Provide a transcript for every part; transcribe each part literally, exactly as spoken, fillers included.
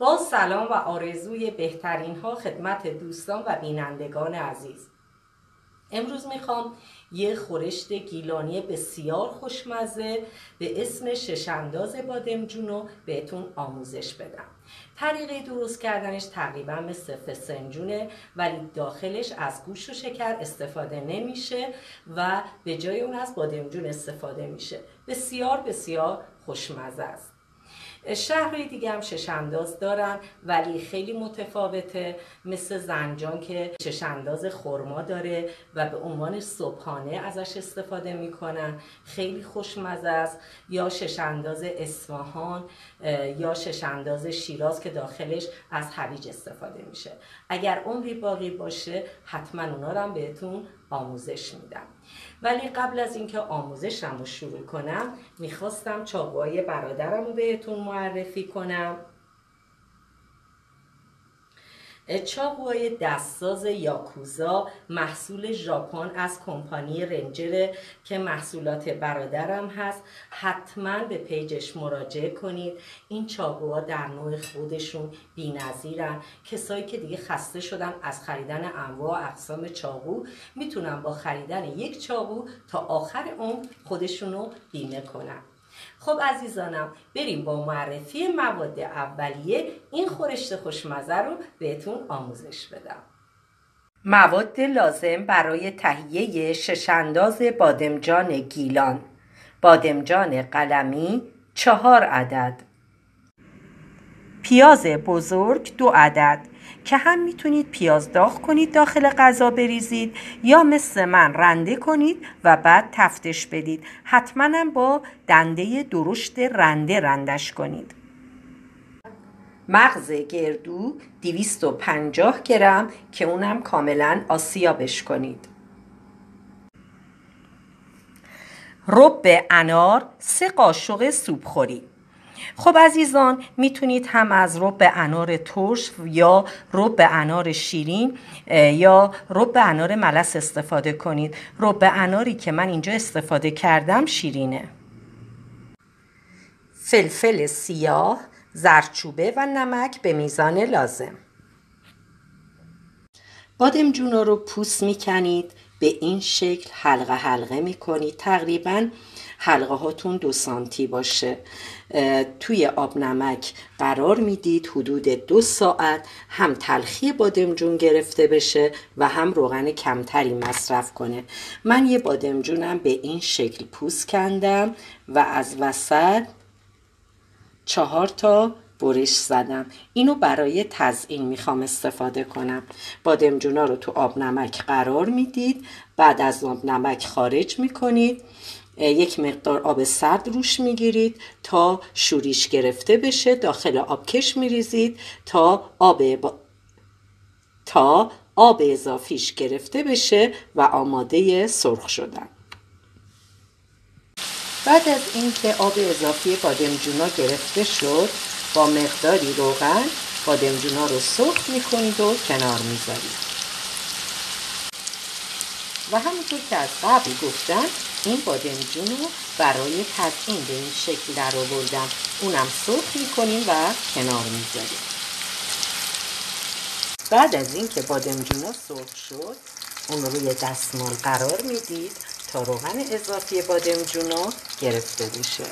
با سلام و آرزوی بهترین ها خدمت دوستان و بینندگان عزیز. امروز میخوام یه خورشت گیلانی بسیار خوشمزه به اسم ششانداز بادمجون رو بهتون آموزش بدم. طریقه درست کردنش تقریبا مثل فسنجونه، ولی داخلش از گوشت و شکر استفاده نمیشه و به جای اون از بادمجون استفاده میشه. بسیار بسیار خوشمزه است. شهرهای دیگه هم ششانداز دارن ولی خیلی متفاوته، مثل زنجان که ششانداز خرما داره و به عنوان صبحانه ازش استفاده میکنن، خیلی خوشمزه است. یا ششانداز اصفهان یا ششانداز شیراز که داخلش از هویج استفاده میشه. اگر عمری باقی باشه حتما اونا رو هم بهتون آموزش میدم. ولی قبل از اینکه آموزشم رو شروع کنم میخواستم چاقوهای برادرم رو بهتون معرفی کنم. چاقوهای دستساز یاکوزا محصول ژاپن از کمپانی رنجره که محصولات برادرم هست. حتما به پیجش مراجعه کنید. این چاقوها در نوع خودشون بی‌نظیرن. کسایی که دیگه خسته شدن از خریدن انواع و اقسام چاقو میتونن با خریدن یک چاقو تا آخر عمر خودشونو بیمه کنن. خب عزیزانم، بریم با معرفی مواد اولیه این خورشت خوشمزه رو بهتون آموزش بدم. مواد لازم برای تهیه ششانداز بادمجان گیلان: بادمجان قلمی چهار عدد، پیاز بزرگ دو عدد که هم میتونید پیاز داغ کنید داخل غذا بریزید یا مثل من رنده کنید و بعد تفتش بدید. حتما هم با دنده درشت رنده رندش کنید. مغز گردو دویست و پنجاه گرم که اونم کاملا آسیابش کنید. رب انار سه قاشق سوپخوری. خب عزیزان، میتونید هم از رب انار ترش یا رب انار شیرین یا رب انار ملس استفاده کنید. رب اناری که من اینجا استفاده کردم شیرینه. فلفل سیاه، زردچوبه و نمک به میزان لازم. بادمجونا رو پوست میکنید، به این شکل حلقه حلقه میکنید. تقریبا حلقه هاتون دو سانتی باشه. توی آب نمک قرار میدید حدود دو ساعت، هم تلخی بادمجون گرفته بشه و هم روغن کمتری مصرف کنه. من یه بادمجونم به این شکل پوست کندم و از وسط چهار تا برش زدم. اینو برای تزیین میخوام استفاده کنم. بادمجونا رو تو آب نمک قرار میدید، بعد از آب نمک خارج میکنید، یک مقدار آب سرد روش میگیرید تا شوریش گرفته بشه، داخل آبکش میریزید تا آب با... تا آب اضافیش گرفته بشه و آماده سرخ شدن. بعد از اینکه آب اضافی بادمجونا گرفته شد، با مقداری روغن بادمجونا رو سرخ میکنید و کنار میذارید. و همونطور که از قبل گفتم، این بادمجون رو برای تزیین به این شکل در آوردم. اونم سرخ میکنیم و کنار میذاریم. بعد از اینکه بادمجون سرخ شد، اون رو روی دستمال قرار میدید تا روغن اضافی بادمجون گرفته بشه.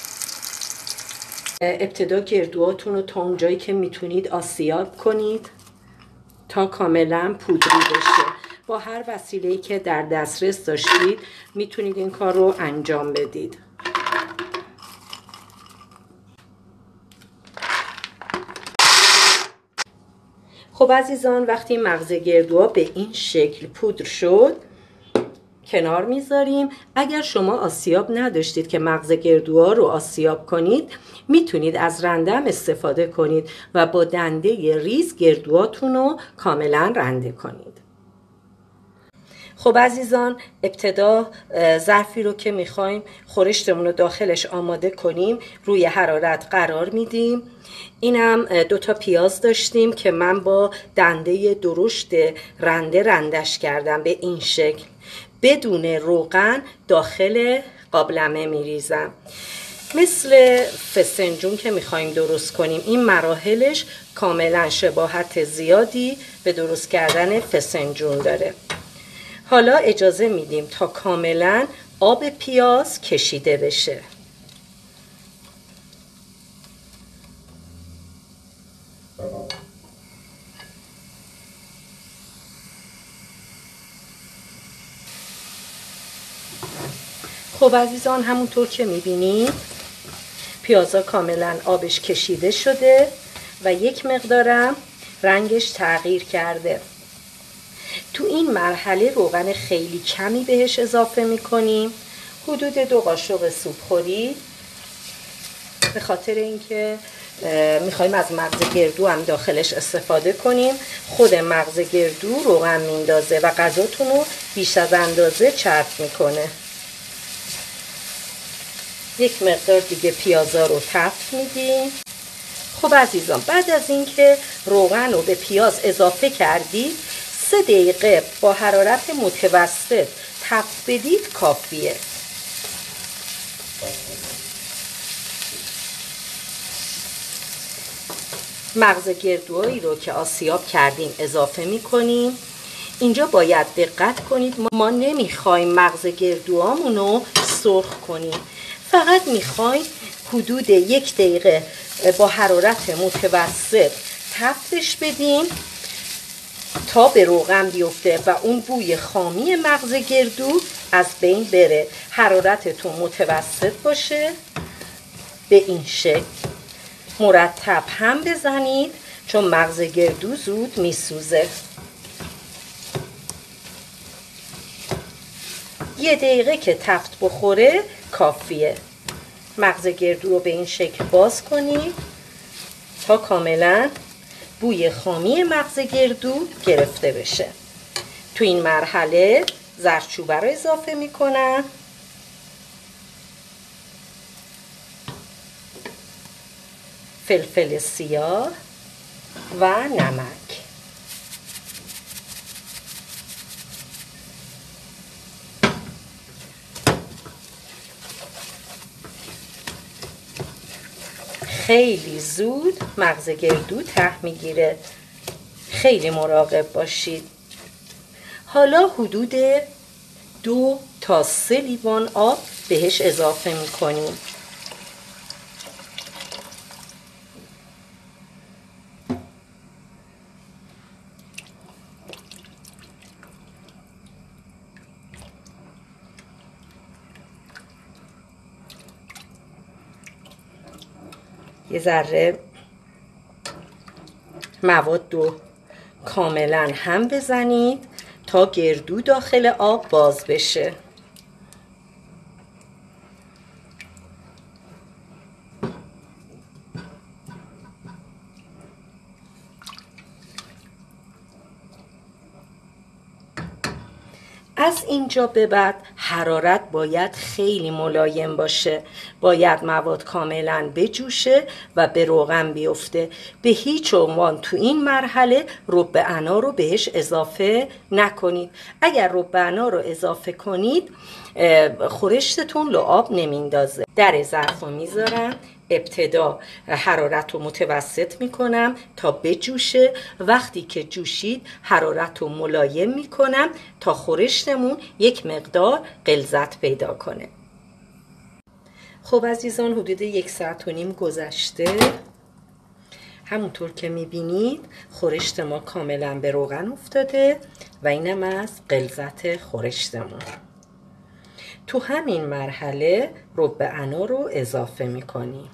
ابتدا گردوهاتون رو تا اون جایی که میتونید آسیاب کنید تا کاملا پودری بشه. با هر وسیله‌ای که در دسترس داشتید میتونید این کار رو انجام بدید. خب عزیزان، وقتی مغز گردوها به این شکل پودر شد کنار میذاریم. اگر شما آسیاب نداشتید که مغز گردوها رو آسیاب کنید، میتونید از رنده هم استفاده کنید و با دنده ریز گردوهاتون رو کاملا رنده کنید. خب عزیزان، ابتدا ظرفی رو که میخوایم خورشتمون رو داخلش آماده کنیم روی حرارت قرار میدیم. اینم دو تا پیاز داشتیم که من با دنده درشت رنده رندش کردم به این شکل. بدون روغن داخل قابلمه میریزم. مثل فسنجون که میخوایم درست کنیم، این مراحلش کاملا شباهت زیادی به درست کردن فسنجون داره. حالا اجازه میدیم تا کاملا آب پیاز کشیده بشه. خب عزیزان، همونطور که میبینید پیازا کاملا آبش کشیده شده و یک مقدارم رنگش تغییر کرده. تو این مرحله روغن خیلی کمی بهش اضافه میکنیم، حدود دو قاشق سوپخوری، به خاطر اینکه میخوایم از مغز گردو هم داخلش استفاده کنیم. خود مغز گردو روغن میندازه و غذاتون رو بیش از اندازه چرب میکنه. یک مقدار دیگه پیازا رو تفت میدیم. خب عزیزان، بعد از اینکه روغن رو به پیاز اضافه کردید، سه دقیقه با حرارت متوسط تفت بدید کافیه. مغز گردوهایی رو که آسیاب کردیم اضافه میکنیم. اینجا باید دقت کنید، ما نمیخوایم مغز گردوهامون رو سرخ کنیم، فقط میخوایم حدود یک دقیقه با حرارت متوسط تفتش بدیم تا به روغن بیفته و اون بوی خامی مغز گردو از بین بره. حرارتتون متوسط باشه، به این شکل مرتب هم بزنید چون مغز گردو زود میسوزه. یه دقیقه که تفت بخوره کافیه. مغز گردو رو به این شکل باز کنید تا کاملا بوی خامی مغز گردو گرفته بشه. تو این مرحله زردچوبه رو اضافه میکنم، فلفل سیاه و نمک. خیلی زود مغز گردو ته میگیره، خیلی مراقب باشید. حالا حدود دو تا سه لیوان آب بهش اضافه میکنیم. یه ذره مواد رو کاملا هم بزنید تا گردو داخل آب باز بشه. از اینجا به بعد حرارت باید خیلی ملایم باشه، باید مواد کاملا بجوشه و به روغن بیفته. به هیچ عنوان تو این مرحله رب انا رو بهش اضافه نکنید. اگر رب انا رو اضافه کنید خورشتتون لعاب نمیندازه. در ظرف رو میذارم، ابتدا حرارت رو متوسط میکنم تا بجوشه. وقتی که جوشید حرارت رو ملایم میکنم تا خورشتمون یک مقدار غلظت پیدا کنه. خب عزیزان، حدود یک ساعت و نیم گذشته. همونطور که میبینید خورشت ما کاملا به روغن افتاده و اینم از غلظت خورشتمون. تو همین مرحله رب انا رو اضافه میکنیم.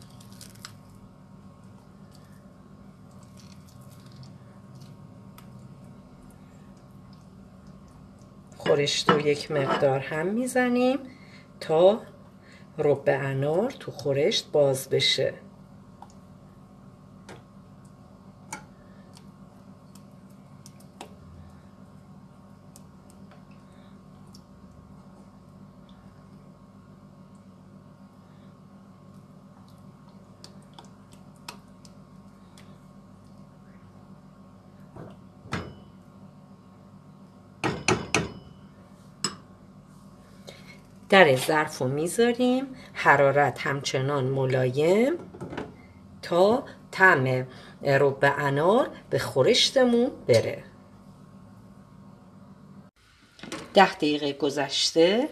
خورشت رو یک مقدار هم میزنیم تا رب انار تو خورشت باز بشه. در ظرف رو میذاریم، حرارت همچنان ملایم تا طعم رب انار به خورشتمون بره. ده دقیقه گذشته.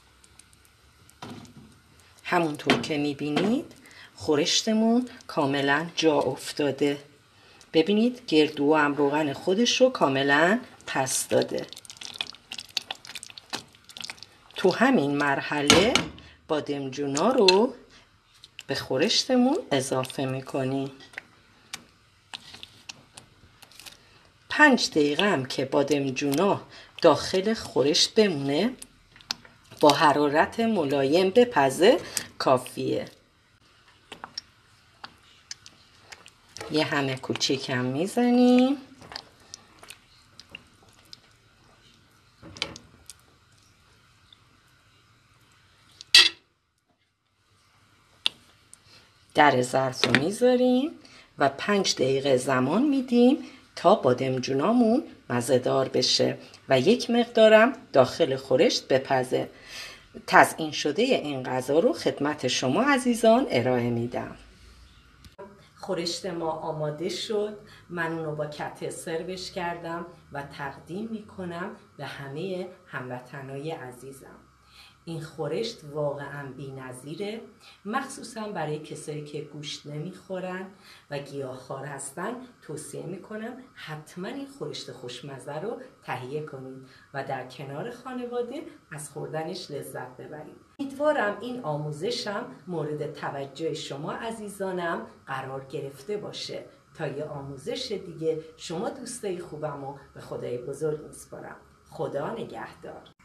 همونطور که میبینید خورشتمون کاملا جا افتاده. ببینید گردو هم روغن خودش رو کاملا پس داده. تو همین مرحله بادمجونا رو به خورشتمون اضافه میکنیم. پنج دقیقه هم که بادمجونا داخل خورشت بمونه، با حرارت ملایم بپزه کافیه. یه همه کوچیک هم میزنیم. در ظرف رو میذاریم و پنج دقیقه زمان میدیم تا بادمجونامون مزه‌دار بشه و یک مقدارم داخل خورشت بپزه. تزیین شده این غذا رو خدمت شما عزیزان ارائه میدم. خورشت ما آماده شد. من اونو با کته سروش کردم و تقدیم میکنم به همه هموطنای عزیزم. این خورشت واقعا بی‌نظیره، مخصوصا برای کسایی که گوشت نمیخورن و گیاهخوار هستن. توصیه میکنم حتما این خورشت خوشمزه رو تهیه کنید و در کنار خانواده از خوردنش لذت ببرید. امیدوارم این آموزشم مورد توجه شما عزیزانم قرار گرفته باشه. تا یه آموزش دیگه شما دوستای خوبم رو به خدای بزرگ میسپارم. خدا نگهدار.